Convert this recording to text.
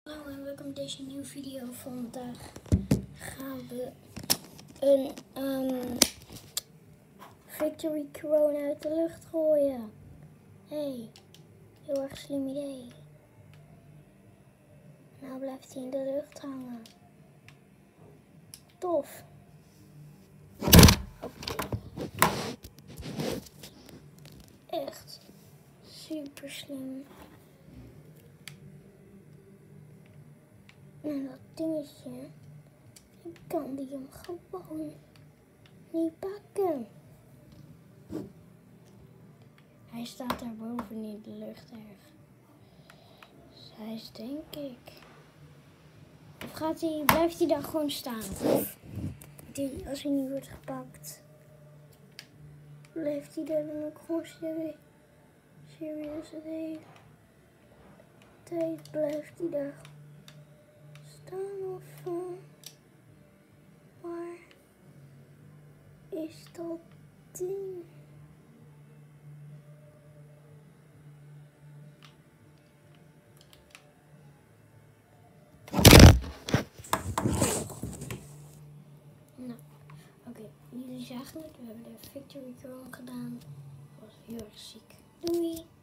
Hallo en welkom bij deze nieuwe video. Vandaag gaan we een Victory Crown uit de lucht gooien. Hey, heel erg slim idee. Nou blijft hij in de lucht hangen. Tof. Oké. Echt super slim. En dat dingetje, ik kan die hem gewoon niet pakken. Hij staat daar boven in de lucht erg. Zij is denk ik. Of blijft hij daar gewoon staan? Als hij niet wordt gepakt, blijft hij daar dan ook gewoon serieus de hele tijd blijft hij daar staan of waar is dat ding? Nou, oké, jullie zagen het, we hebben de Victory Crown gedaan. Dat was heel erg ziek. Doei!